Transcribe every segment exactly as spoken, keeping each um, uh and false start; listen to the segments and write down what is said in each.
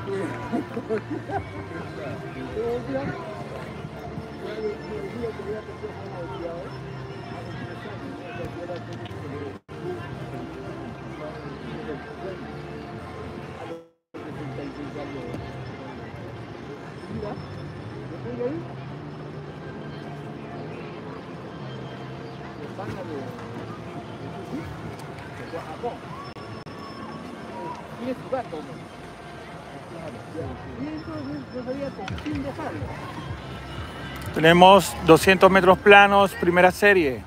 Tenemos doscientos metros planos, primera serie.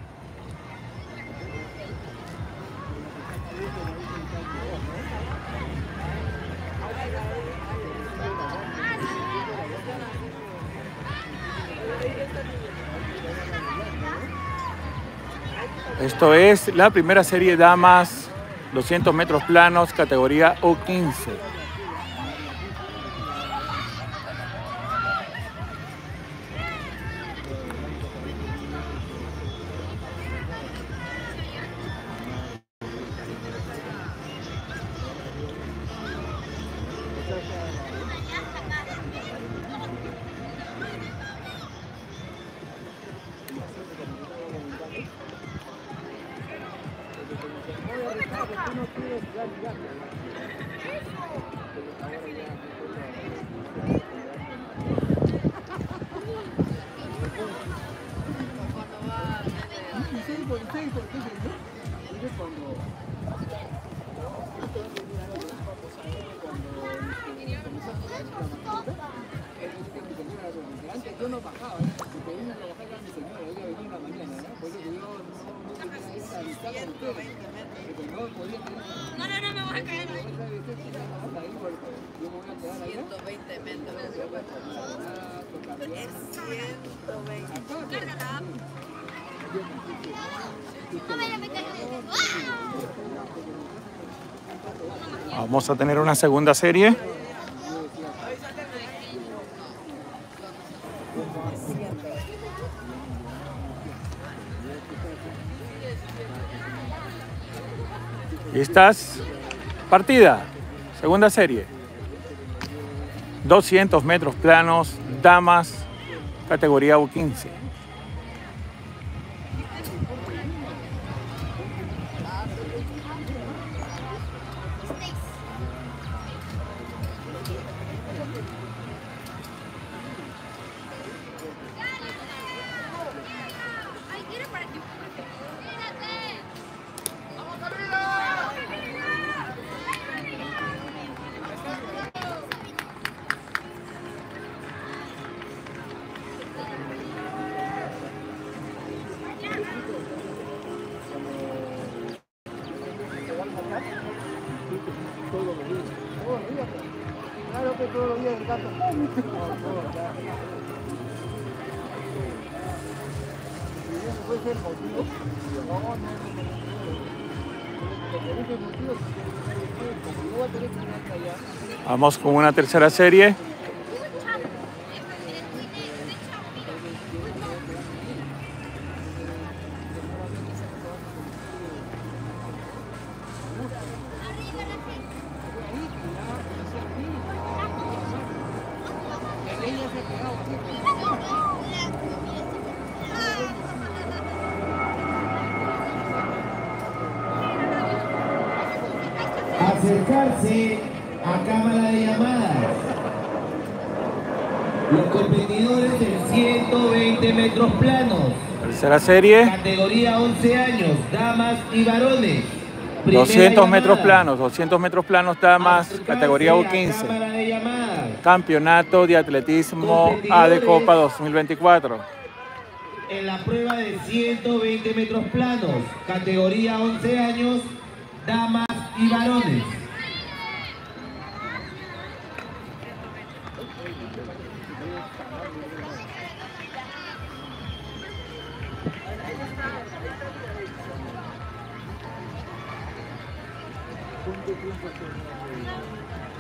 Esto es la primera serie damas, doscientos metros planos, categoría U quince. Yo no bajaba, ¿eh? Porque vine a trabajar con mi señora, ella venía en la mañana, ¿no? Por eso que yo no, no tenía esa amistad con ustedes. Porque no podía tener... No, no, no, me voy a caer. Yo me voy a quedar allá. ciento veinte metros. Es ciento veinte. Cárgala. No me la metas. Vamos a tener una segunda serie. Y estás partida, segunda serie. doscientos metros planos, damas, categoría U quince. Todos los días. Todos los días. Claro que todos los días el gato. ¿Puede ser motivo? No, no, no. Por ese motivo, como no va a tener que ir hasta allá. Vamos con una tercera serie. Acercarse a cámara de llamadas. Los competidores en ciento veinte metros planos. Tercera serie. Categoría once años, damas y varones. Primera doscientos metros llamada. planos, doscientos metros planos, damas, Acercarse categoría U a quince. cámara de llamadas. Campeonato de Atletismo A de Copa dos mil veinticuatro. En la prueba de ciento veinte metros planos, categoría once años, damas y varones. ¿Cuánto tiempo se